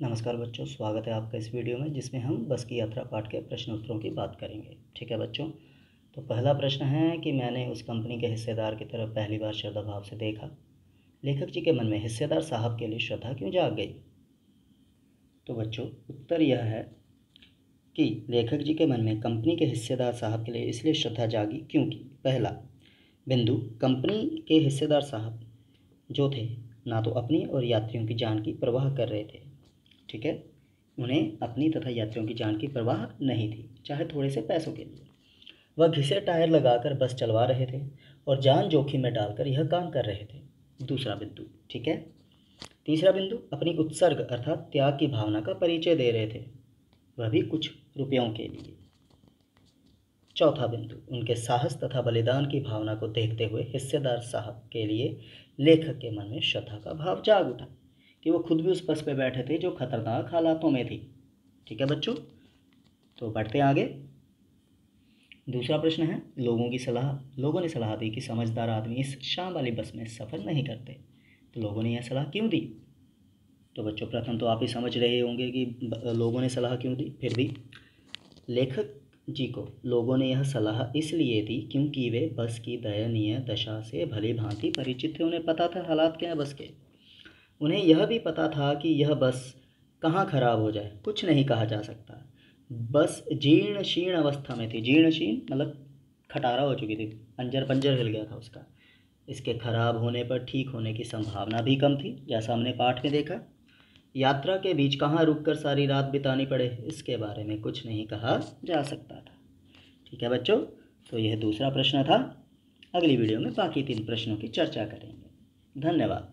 नमस्कार बच्चों, स्वागत है आपका इस वीडियो में जिसमें हम बस की यात्रा पाठ के प्रश्न उत्तरों की बात करेंगे। ठीक है बच्चों, तो पहला प्रश्न है कि मैंने उस कंपनी के हिस्सेदार की तरफ पहली बार श्रद्धा भाव से देखा। लेखक जी के मन में हिस्सेदार साहब के लिए श्रद्धा क्यों जाग गई? तो बच्चों उत्तर यह है कि लेखक जी के मन में कंपनी के हिस्सेदार साहब के लिए इसलिए श्रद्धा जागी क्योंकि पहला बिंदु, कंपनी के हिस्सेदार साहब जो थे ना तो अपनी और यात्रियों की जान की परवाह कर रहे थे। ठीक है, उन्हें अपनी तथा यात्रियों की जान की परवाह नहीं थी, चाहे थोड़े से पैसों के लिए। वह घिसे टायर लगाकर बस चलवा रहे थे और जान जोखिम में डालकर यह काम कर रहे थे। दूसरा बिंदु, ठीक है। तीसरा बिंदु, अपनी उत्सर्ग अर्थात त्याग की भावना का परिचय दे रहे थे, वह भी कुछ रुपयों के लिए। चौथा बिंदु, उनके साहस तथा बलिदान की भावना को देखते हुए हिस्सेदार साहब के लिए लेखक के मन में श्रद्धा का भाव जाग उठा कि वो खुद भी उस बस पे बैठे थे जो खतरनाक हालातों में थी। ठीक है बच्चों, तो बढ़ते हैं आगे। दूसरा प्रश्न है, लोगों ने सलाह दी कि समझदार आदमी इस शाम वाली बस में सफ़र नहीं करते, तो लोगों ने यह सलाह क्यों दी? तो बच्चों प्रथम तो आप ही समझ रहे होंगे कि लोगों ने सलाह क्यों दी। फिर भी लेखक जी को लोगों ने यह सलाह इसलिए दी क्योंकि वे बस की दयनीय दशा से भली भांति परिचित थे। उन्हें पता था हालात क्या है बस के। उन्हें यह भी पता था कि यह बस कहाँ खराब हो जाए कुछ नहीं कहा जा सकता। बस जीर्ण शीर्ण अवस्था में थी। जीर्ण शीर्ण मतलब खटारा हो चुकी थी, पंजर पंजर हिल गया था उसका। इसके खराब होने पर ठीक होने की संभावना भी कम थी, जैसा हमने पाठ में देखा। यात्रा के बीच कहाँ रुककर सारी रात बितानी पड़े इसके बारे में कुछ नहीं कहा जा सकता था। ठीक है बच्चों, तो यह दूसरा प्रश्न था। अगली वीडियो में बाकी 3 प्रश्नों की चर्चा करेंगे। धन्यवाद।